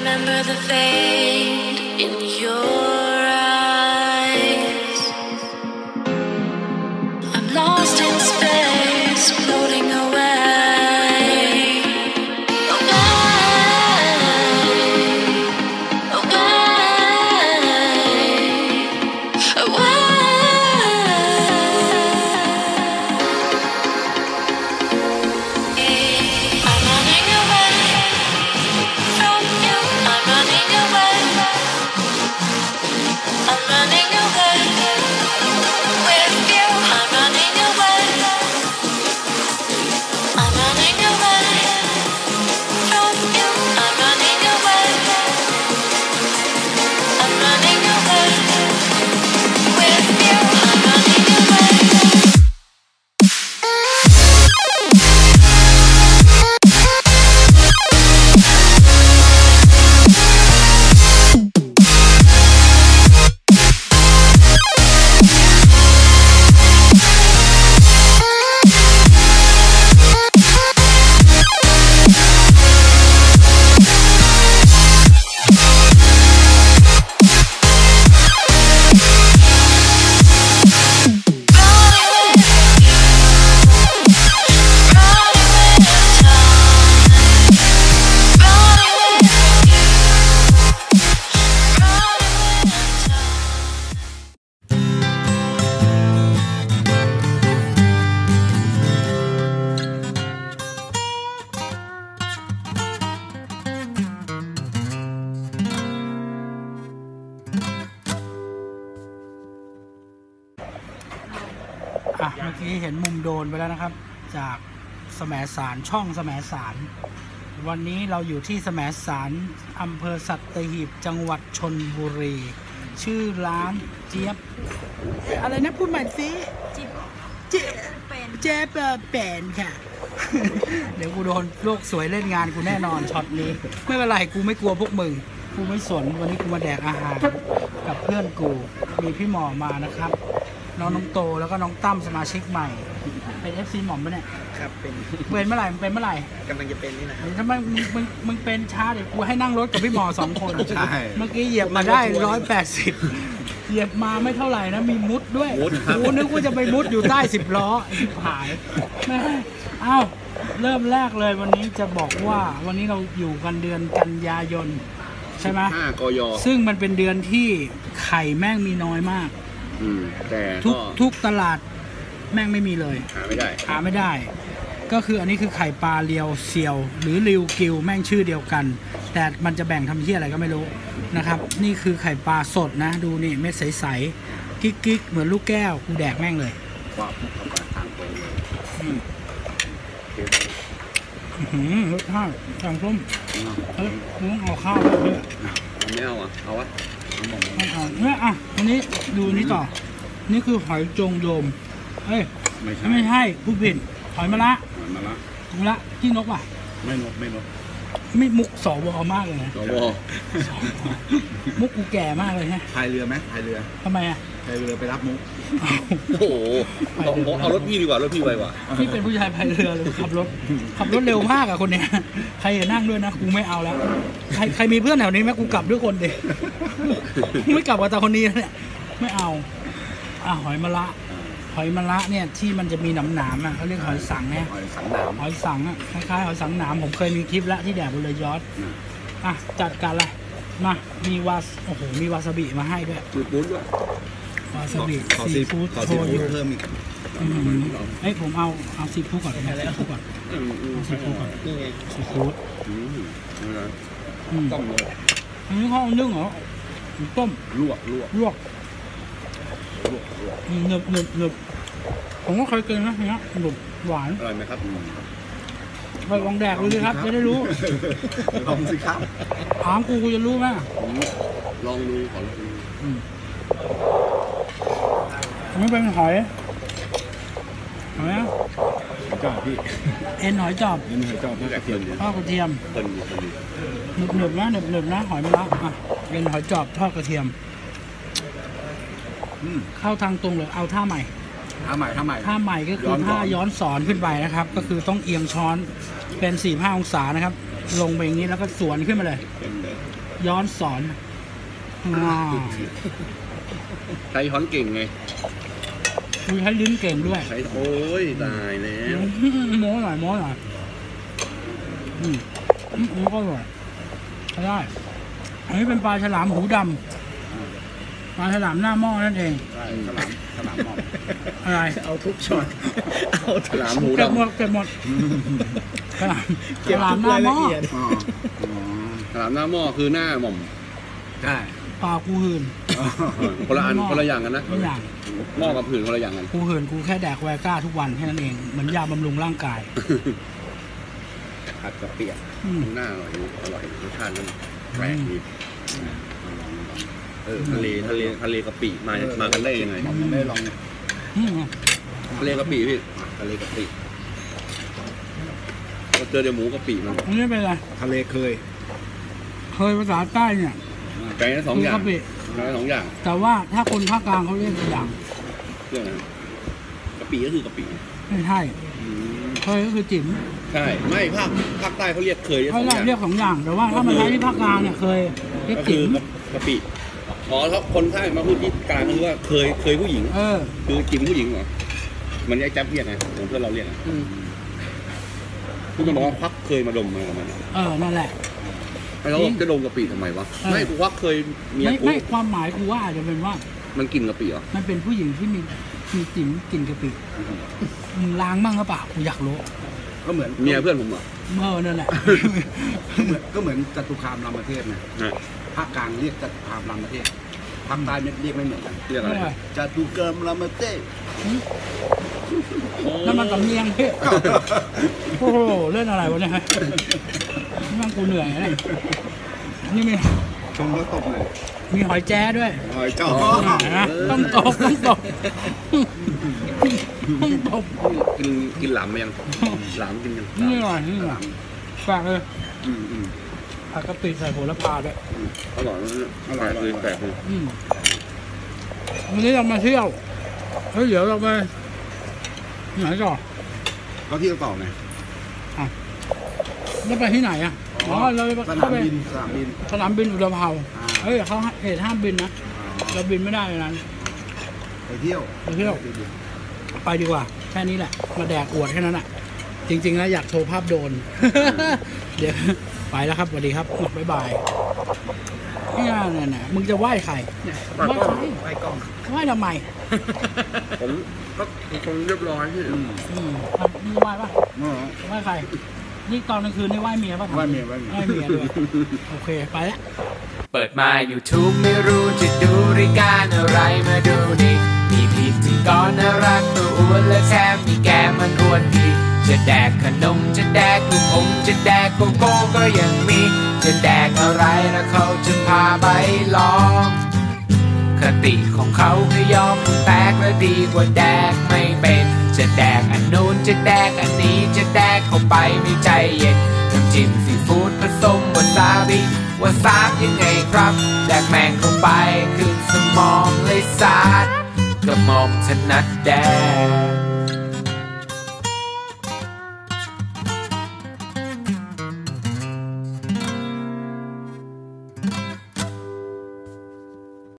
remember the fade in your eyes. I'm lost in space, floating away. เมื่อกี้เห็นมุมโดนไปแล้วนะครับจากแสมสารช่องแสมสารวันนี้เราอยู่ที่แสมสารอำเภอสัตหีบจังหวัดชลบุรีชื่อร้านเจี๊ยบอะไรนะพูดใหม่สิเจี๊ยบเป็นค่ะ เดี๋ยวกูโดนโลกสวยเล่นงานกูแน่นอนช็อตนี้ไม่เป็นไรกูไม่กลัวพวกมึงกูไม่สนวันนี้กูมาแดกอาหารกับเพื่อนกูมีพี่หมอมานะครับน้องโตแล้วก็น้องตั้มสมาชิกใหม่เป็น FC หม่อมปะเนี่ยครับเป็นเมื่อไหร่มันเป็นเมื่อไหร่กำลังจะเป็นนี่นะครับถ้ามึงเป็นช้าเดี๋ยวกูให้นั่งรถกับพี่หมอ2 คนใช่เมื่อกี้เหยียบมาได้180เหยียบมาไม่เท่าไหร่นะมีมุดด้วยกูนึกว่าจะไปมุดอยู่ใต้10 ล้อหายไม่เอ้าเริ่มแรกเลยวันนี้จะบอกว่าวันนี้เราอยู่กันเดือนกันยายนใช่ไหม 5 กย. ซึ่งมันเป็นเดือนที่ไข่แม่งมีน้อยมากแต่ทุกตลาดแม่งไม่มีเลยหาไม่ได้ก็คืออันนี้คือไข่ปลาเรียวเซียวหรือริวกิวแม่งชื่อเดียวกันแต่มันจะแบ่งทำเหี้ยอะไรก็ไม่รู้นะครับนี่คือไข่ปลาสดนะดูนี่เม็ดใสๆกิ๊กเหมือนลูกแก้วกูแดกแม่งเลยว้าวเข้าไปทางตรงเลยรสชาติแกงส้มมึงเอาข้าวด้วยไม่เอาอ่ะเอาวะไม่เอาเนี่ยอ่ะอันนี้ดูนี่ต่อนี่คือหอยจงโยมเอ้ยไม่ใช่ผู้ผิดหอยมะระที่นกป่ะไม่นกไม่มุกสวมากเลยนะสวมุกกูแก่มากเลยฮะพายเรือไหมพายเรือทำไมอ่ะพายเรือไปรับมุกโอ้โหเอารถพี่ดีกว่ารถพี่ไวกว่าพี่เป็นผู้ชายพายเรือเลยขับรถเร็วมากอ่ะคนเนี้ยใครจะนั่งด้วยนะกูไม่เอาแล้วใครมีเพื่อนแถวนี้ไหมกูกลับด้วยคนเดียวไม่กลับกับตาคนนี้เนี่ยไม่เอาหอยมะระเนี่ยที่มันจะมีหนามอ่ะเขาเรียกหอยสังเนี่ยหอยสังอ่ะคล้ายๆหอยสังหนามผมเคยมีคลิปแล้วที่แดดบนเรือยอชต์จัดการเลยมามีโอ้โหมีวาซาบิมาให้ด้วยซีฟู้ดด้วยวาซาบิซีฟู้ดโชยุเพิ่มอีกผมเอาซีฟู้ดก่อนซีฟู้ดก่อนซีฟู้ดต้มเลยอันนี้เขานึ่งเหรอต้มลวกหนึบผมก็เคยกินนะเนี้ยหนึบหวานอร่อยไหมครับไปลองแดกดูสิครับจะได้รู้ลองสิครับถามกูจะรู้ไหมลองดูขอดูอันนี้เป็นหอยนะจ้าพี่เอ็นหอยจอบทอดกระเทียมหนึบนะหอยมะระเอ็นหอยจอบทอดกระเทียมเข้าทางตรงเลยเอาท่าใหม่ก็คือท่าย้อนสอนขึ้นไปนะครับก็คือต้องเอียงช้อนเป็น45 องศานะครับลงไปอย่างนี้แล้วก็สวนขึ้นมาเลย ย้อนสอนใช้ช้อนเก่งไงมีใช้ลิ้นเก่งด้วยใช้โอ้ยตายแล้วโม้หน่อยก็อร่อยใช้ได้อันนี้เป็นปลาฉลามหูดำปลาฉลามหน้าหม้อนั่นเองใช่ฉลามหม้ออะไรเอาทุกช็อตเอาฉลามหูดำเก็บหมดฉลามหน้าหม้อฉลามหน้าหม้อคือหน้าหม่อมใช่ปลากูหื่นคนละอันคนละอย่างกันนะคนละอย่างหม้อกับผืนคนละอย่างกันกูหื่นกูแค่แดกไวก้าทุกวันแค่นั้นเองเหมือนยาบำรุงร่างกายผัดกะเปียกหน้าอร่อยรสชาติมันแปลกดีทะเลกะปิมากันได้ยังไงผมไม่ลองทะเลกะปิพี่ทะเลกะปิเราเจอเดี๋ยวหมูกะปิมันอันนี้เป็นอะไรทะเลเคยภาษาใต้เนี่ยไก่สองอย่างแต่ว่าถ้าคนภาคกลางเขาเรียกอย่างเรื่องอะไรกะปิก็คือกะปิไม่ใช่เคยก็คือจิ๋มใช่ไม่ภาคใต้เขาเรียกเคยเขาเรียกสองอย่างแต่ว่าถ้ามันใช้ที่ภาคกลางเนี่ยเคยเรียกจิ๋มกะปิอ๋อถ้าคนใต้มาพูดที่กลางคือว่าเคยผู้หญิงคือจิ๋มผู้หญิงเหรอมันไอ้แจ๊บเรียกไงผมเพื่อนเราเรียกคุณจะบอกว่าควักเคยมาดมมากับมันนั่นแหละแล้วจะดมกะปิทำไมวะไม่กูว่าเคยเมียกูไม่ความหมายกูว่าอาจจะเป็นว่ามันกินกะปิเหรอมันเป็นผู้หญิงที่มีจิ๋มกินกะปิมึงล้างมั่งหรือเปล่ากูอยากรู้ก็เหมือนเมียเพื่อนผมเหรอนั่นแหละก็เหมือนจตุคามรามเทพนะภาคกลางเรียกจตุคามรามเทพภาคใต้เรียกไม่เหมือนกันเรียกอะไรจตุคามรามเทพนั่นมันสำเนียงพี่โอ้โหเล่นอะไรวะเนี่ยนั่งกูเหนื่อยเลยนี่มีชมก็ตกเลยมีหอยแจ้ด้วยหอยจ้อต้องตบกินหลามยังหลามกินยังนี่หน่อยฝากเลยผักกะปิใส่โหระพาด้วยอร่อยเลยแปลกเลยวันนี้เรามาเที่ยวเดี๋ยวเราไปไหนก่อนก็ที่ต่อไงแล้วไปที่ไหนอ่ะเราไปสนามบินอุตภาวเขาเหตุห้ามบินนะเราบินไม่ได้เลยนั้นไปเที่ยวไปดีกว่าแค่นี้แหละมาแดกอวดแค่นั้นแหละจริงๆแล้วอยากโชว์ภาพโดนเดี๋ยวไปแล้วครับสวัสดีครับบ๊ายบายเนี่ยมึงจะไหว้ใครไหว้กล้องไหว้ทำไมผมก็คงเรียบร้อยที่มึงไหว้ปะไหว้ใครนี่ตอนกลางคืนนี่ไหว้เมียป่ะไหว้เมียด้วยโอเคไปแล้วเปิดมา YouTube ไม่รู้จะดูรายการอะไรมาดูดิมีพิธีกรน่ารักตัวอ้วนและแถมมีแกมันอ้วนดีจะแดกขนมจะแดกลูกอมจะแดกโกโก้ก็ยังมีจะแดกอะไรนะเขาจะพาไปลองคติของเขาคือยอมแตกและดีกว่าแดกไม่เป็นจะแดกอันนู้นจะแดกอันนี้จะแดกเข้าไปไม่ใจเย็นน้ำจิ้มซีฟู้ดผสมวาซาบิวาซาบยังไงครับแดกแมงเข้าไปขึ้นสมองเลยสาดกระหม่อมถนัดแดก